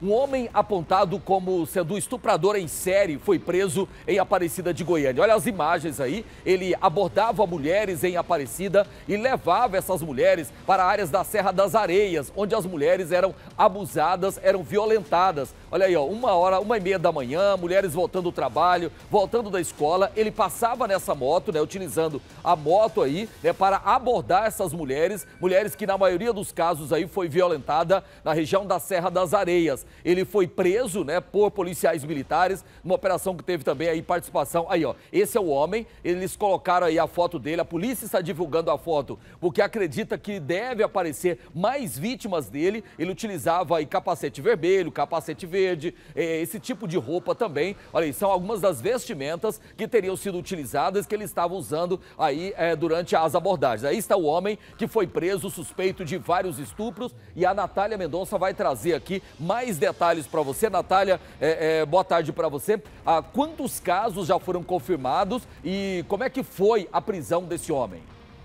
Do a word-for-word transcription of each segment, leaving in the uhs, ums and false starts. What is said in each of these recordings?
Um homem apontado como sendo estuprador em série foi preso em Aparecida de Goiânia. Olha as imagens aí, ele abordava mulheres em Aparecida e levava essas mulheres para áreas da Serra das Areias, onde as mulheres eram abusadas, eram violentadas. Olha aí, ó, uma hora, uma e meia da manhã, mulheres voltando do trabalho, voltando da escola, ele passava nessa moto, né, utilizando a moto aí, né, para abordar essas mulheres, mulheres que na maioria dos casos aí foi violentada na região da Serra das Areias. Ele foi preso, né, por policiais militares, numa operação que teve também aí participação. Aí, ó, esse é o homem, eles colocaram aí a foto dele, a polícia está divulgando a foto, porque acredita que deve aparecer mais vítimas dele. Ele utilizava aí capacete vermelho, capacete verde, eh, esse tipo de roupa também. Olha aí, são algumas das vestimentas que teriam sido utilizadas, que ele estava usando aí eh, durante as abordagens. Aí está o homem que foi preso, suspeito de vários estupros, e a Natália Mendonça vai trazer aqui mais detalhes para você. Natália, é, é, boa tarde para você. Ah, quantos casos já foram confirmados e como é que foi a prisão desse homem?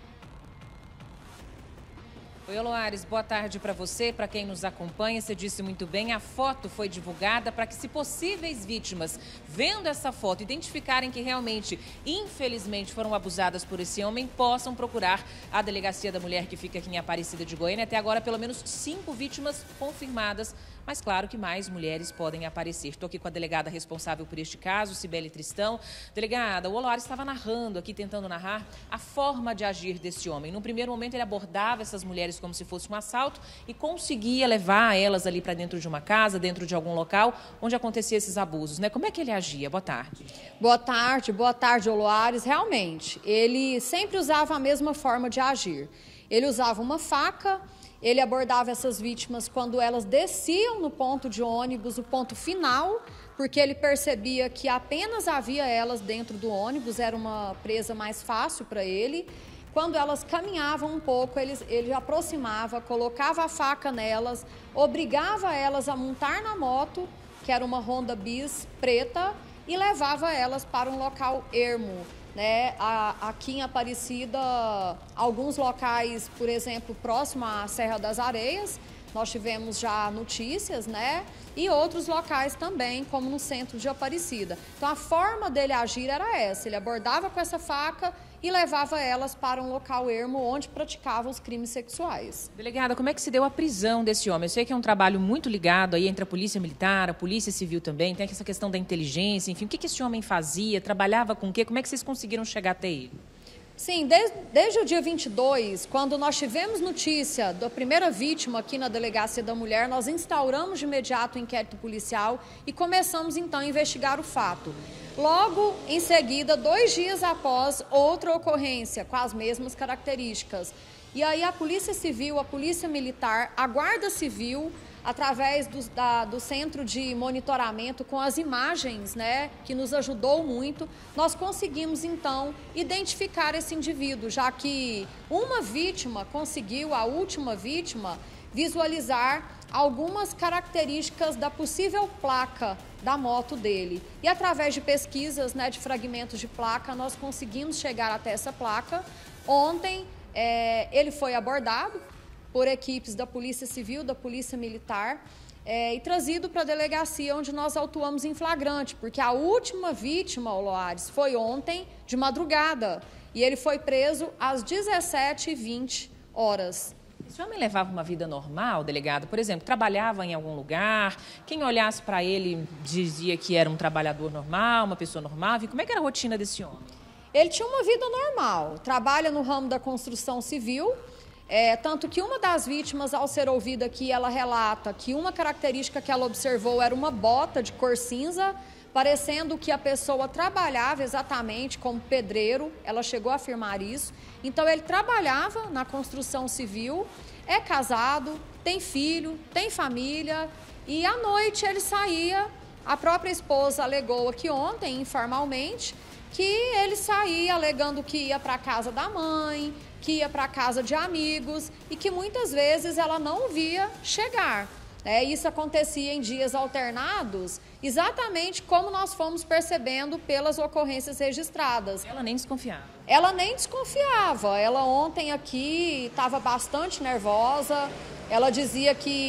Oi, Loares, boa tarde para você, para quem nos acompanha. Você disse muito bem, a foto foi divulgada para que, se possíveis vítimas, vendo essa foto, identificarem que realmente, infelizmente, foram abusadas por esse homem, possam procurar a Delegacia da Mulher, que fica aqui em Aparecida de Goiânia. Até agora, pelo menos cinco vítimas confirmadas, mas claro que mais mulheres podem aparecer. Estou aqui com a delegada responsável por este caso, Cibele Tristão. Delegada, o Loares estava narrando aqui, tentando narrar a forma de agir desse homem. No primeiro momento, ele abordava essas mulheres como se fosse um assalto e conseguia levar elas ali para dentro de uma casa, dentro de algum local onde acontecia esses abusos, né? Como é que ele agia? Boa tarde. Boa tarde, boa tarde, Loares. Realmente, ele sempre usava a mesma forma de agir. Ele usava uma faca. Ele abordava essas vítimas quando elas desciam no ponto de ônibus, o ponto final, porque ele percebia que apenas havia elas dentro do ônibus, era uma presa mais fácil para ele. Quando elas caminhavam um pouco, ele, ele aproximava, colocava a faca nelas, obrigava elas a montar na moto, que era uma Honda Bis preta, e levava elas para um local ermo. Né? Aqui em Aparecida, alguns locais, por exemplo, próximo à Serra das Areias, nós tivemos já notícias, né? E outros locais também, como no centro de Aparecida. Então, a forma dele agir era essa, ele abordava com essa faca e levava elas para um local ermo onde praticava os crimes sexuais. Delegada, como é que se deu a prisão desse homem? Eu sei que é um trabalho muito ligado aí entre a Polícia Militar, a Polícia Civil também, tem essa questão da inteligência, enfim, o que, que esse homem fazia, trabalhava com o quê? Como é que vocês conseguiram chegar até ele? Sim, desde, desde o dia vinte e dois, quando nós tivemos notícia da primeira vítima aqui na Delegacia da Mulher, nós instauramos de imediato o inquérito policial e começamos então a investigar o fato. Logo em seguida, dois dias após, outra ocorrência com as mesmas características. E aí a Polícia Civil, a Polícia Militar, a Guarda Civil, através do, da, do centro de monitoramento, com as imagens, né, que nos ajudou muito, nós conseguimos, então, identificar esse indivíduo, já que uma vítima conseguiu, a última vítima, visualizar algumas características da possível placa da moto dele. E através de pesquisas, né, de fragmentos de placa, nós conseguimos chegar até essa placa. Ontem, é, ele foi abordado por equipes da Polícia Civil, da Polícia Militar, é, e trazido para a delegacia, onde nós autuamos em flagrante, porque a última vítima, o Loares, foi ontem de madrugada, e ele foi preso às dezessete e vinte horas. Esse homem levava uma vida normal, delegado? Por exemplo, trabalhava em algum lugar, quem olhasse para ele dizia que era um trabalhador normal, uma pessoa normal, e como é que era a rotina desse homem? Ele tinha uma vida normal, trabalha no ramo da construção civil. É, tanto que uma das vítimas, ao ser ouvida aqui, ela relata que uma característica que ela observou era uma bota de cor cinza, parecendo que a pessoa trabalhava exatamente como pedreiro, ela chegou a afirmar isso. Então, ele trabalhava na construção civil, é casado, tem filho, tem família, e à noite ele saía, a própria esposa alegou aqui ontem, informalmente, que ele saía alegando que ia para a casa da mãe, que ia para a casa de amigos e que muitas vezes ela não via chegar. É, isso acontecia em dias alternados, exatamente como nós fomos percebendo pelas ocorrências registradas. Ela nem desconfiava. Ela nem desconfiava. Ela ontem aqui estava bastante nervosa. Ela dizia que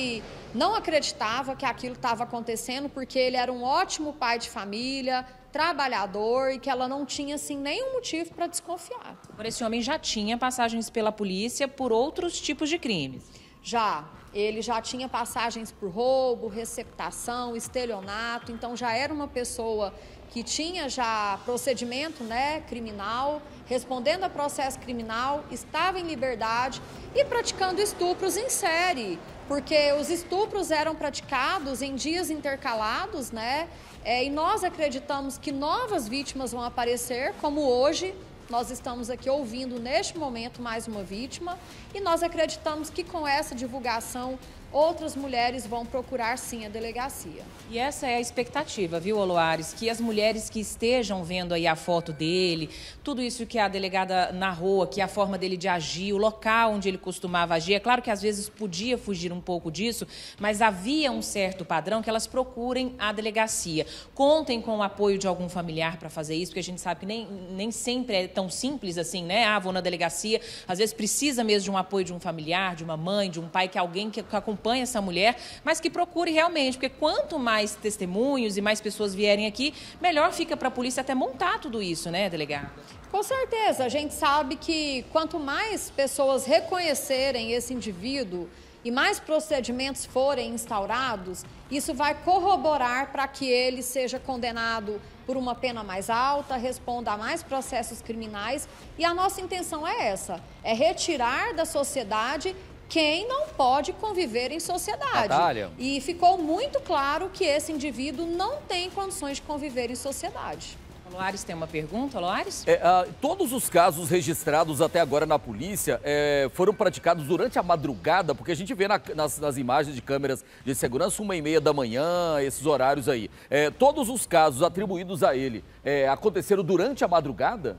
não acreditava que aquilo estava acontecendo, porque ele era um ótimo pai de família, trabalhador, e que ela não tinha, assim, nenhum motivo para desconfiar. Por esse homem já tinha passagens pela polícia por outros tipos de crimes? Já. Ele já tinha passagens por roubo, receptação, estelionato, então já era uma pessoa que tinha já procedimento, né, criminal, respondendo a processo criminal, estava em liberdade e praticando estupros em série, porque os estupros eram praticados em dias intercalados, né, é, e nós acreditamos que novas vítimas vão aparecer, como hoje. Nós estamos aqui ouvindo, neste momento, mais uma vítima, e nós acreditamos que com essa divulgação outras mulheres vão procurar, sim, a delegacia. E essa é a expectativa, viu, Oloares? Que as mulheres que estejam vendo aí a foto dele, tudo isso que a delegada narrou, que a forma dele de agir, o local onde ele costumava agir, é claro que às vezes podia fugir um pouco disso, mas havia um certo padrão que elas procurem a delegacia. Contem com o apoio de algum familiar para fazer isso, porque a gente sabe que nem, nem sempre é tão simples assim, né? Ah, vou na delegacia. Às vezes precisa mesmo de um apoio de um familiar, de uma mãe, de um pai, que alguém que acompanhe acompanhe essa mulher, mas que procure realmente, porque quanto mais testemunhos e mais pessoas vierem aqui, melhor fica para a polícia até montar tudo isso, né, delegada? Com certeza, a gente sabe que quanto mais pessoas reconhecerem esse indivíduo e mais procedimentos forem instaurados, isso vai corroborar para que ele seja condenado por uma pena mais alta, responda a mais processos criminais, e a nossa intenção é essa, é retirar da sociedade quem não pode conviver em sociedade. Natália. E ficou muito claro que esse indivíduo não tem condições de conviver em sociedade. Oloares tem uma pergunta, Oloares? É, uh, todos os casos registrados até agora na polícia é, foram praticados durante a madrugada, porque a gente vê na, nas, nas imagens de câmeras de segurança uma e meia da manhã, esses horários aí. É, todos os casos atribuídos a ele é, aconteceram durante a madrugada?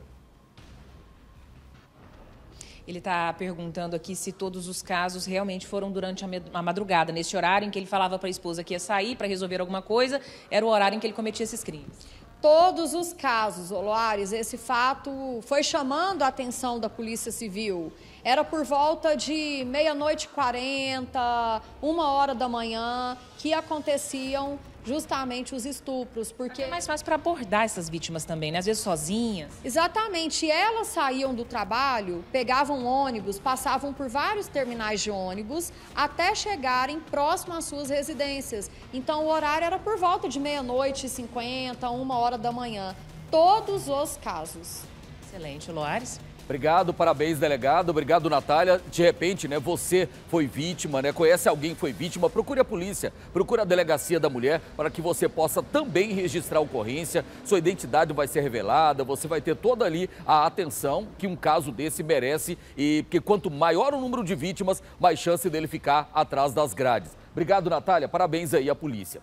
Ele está perguntando aqui se todos os casos realmente foram durante a madrugada, nesse horário em que ele falava para a esposa que ia sair para resolver alguma coisa, era o horário em que ele cometia esses crimes. Todos os casos, Oloares, esse fato foi chamando a atenção da Polícia Civil. Era por volta de meia-noite e quarenta, uma hora da manhã, que aconteciam justamente os estupros, porque... É mais fácil para abordar essas vítimas também, né? Às vezes sozinhas. Exatamente. E elas saíam do trabalho, pegavam ônibus, passavam por vários terminais de ônibus, até chegarem próximo às suas residências. Então, o horário era por volta de meia-noite e cinquenta, uma hora da manhã. Todos os casos. Excelente, Oloares. Obrigado, parabéns, delegado. Obrigado, Natália. De repente, né, você foi vítima, né? Conhece alguém que foi vítima? Procure a polícia, procure a delegacia da mulher para que você possa também registrar a ocorrência. Sua identidade vai ser revelada, você vai ter toda ali a atenção que um caso desse merece, e porque quanto maior o número de vítimas, mais chance dele ficar atrás das grades. Obrigado, Natália. Parabéns aí à polícia.